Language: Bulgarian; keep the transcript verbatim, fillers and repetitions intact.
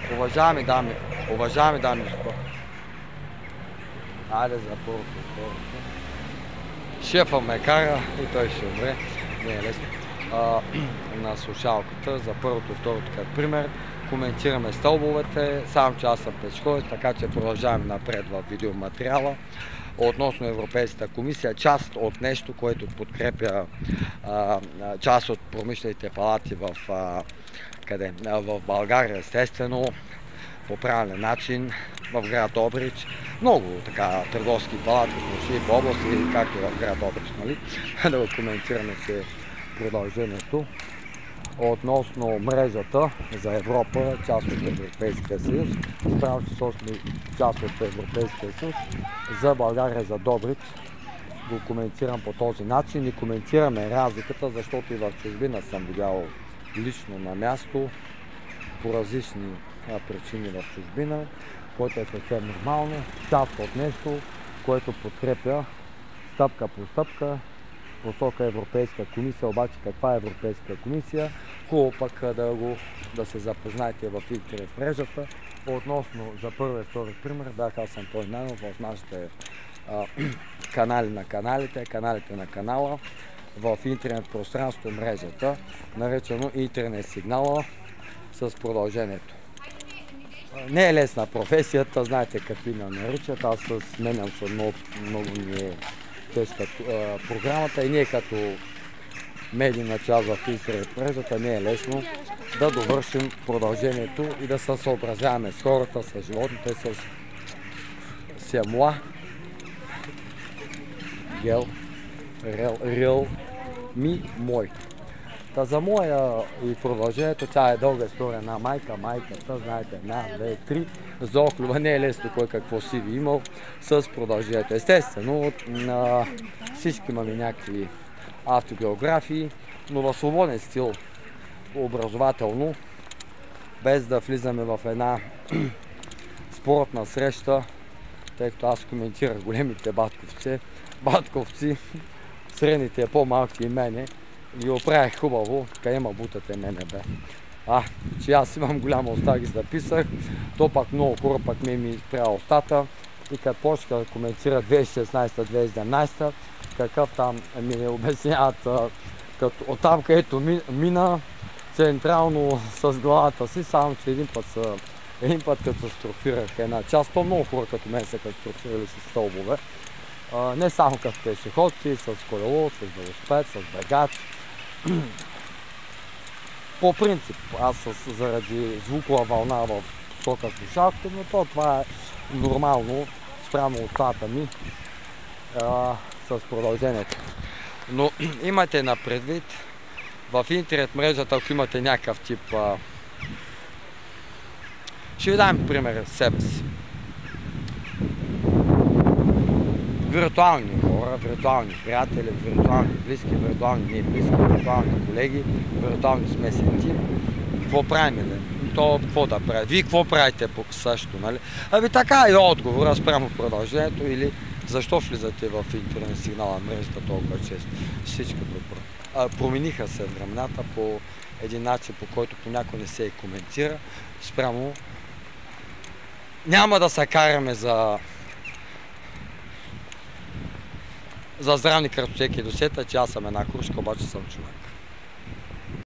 Уважаеми дами, уважаеми дами и господа. Айде за първото, второто. Шефа ме кара и той ще умре. Не е лесно. А, на слушалката за първото и второто като пример. Коментираме стълбовете, само че аз съм пешеходец, така че продължаваме напред в видеоматериала. Относно Европейската комисия, част от нещо, което подкрепя а, част от промишлените палати в, а, къде? в България, естествено, по правилен начин, в град Добрич. Много така търговски палати сме по области, както в град Добрич, нали? Да го коментираме се продължението. Относно мрежата за Европа, част от Европейския съюз, справо че сме част от Европейския съюз, за България, за Добрич, го коментирам по този начин и коментираме разликата, защото и в чужбина съм видял лично на място по различни причини в чужбина, което е съвсем нормално, част от нещо, което подкрепя стъпка по стъпка посока Европейска комисия. Обаче каква е Европейска комисия? Хубаво пък да, го, да се запознаете в интернет мрежата. Относно за първи и втори пример, бях аз Антон Найнов в нашите а, канали на каналите, каналите на канала, в интернет пространство мрежата, наречено интернет сигнала с продължението. Не е лесна професията, знаете какви ме наричат, аз сменям се много, много ми е тежка програмата и ние като медийна част в интернет мрежата не е лесно да довършим продължението и да се съобразяваме с хората, с животните, с семла, гел, рел, рел, ми, мой. Та за моя и продължението, тя е дълга история на майка, майката, знаете, една, две, три, за охлюба не е лесно кой какво си ви имал с продължението. Естествено, на всички имаме някакви автобиографии, но в свободен стил, образователно, без да влизаме в една спортна среща, тъй като аз коментирах големите батковци, батковци, средните, по-малки и мене, ги оправях хубаво, къде ма бутате мене бе. А, че аз имам голяма уста, ги записах, то пак много хора пак ме ми спря устата и като почка да коментира две хиляди и шестнадесета - две хиляди и седемнадесета, какъв там ми обясняват, като, оттам където мина, централно с главата си, само че един път, са, един път катастрофирах една част, то много хора като мен са катастрофирали с стълбове. Uh, не само като пешеходци, с колело, с велосипед, с бегач. По принцип, аз с, заради звукова вълна в посока слушалката, но то това е нормално спрямо устата ми uh, с продължението. Но имате на предвид в интернет мрежата, ако имате някакъв тип... Uh, ще ви дам пример с себе си. Виртуални хора, виртуални приятели, виртуални близки, виртуални не близки, виртуални колеги, виртуални смесен тим. Какво правим, ли? То какво да правим? Вие какво правите по също, нали? Ами така и отговора спрямо продължението или защо влизате в интернет сигнала мрежата толкова често? Всичко добро. А, промениха се времената по един начин, по който понякога не се и коментира. Спрямо няма да се караме за за здравни картотеки и досета, че аз съм една кружка, обаче съм човек.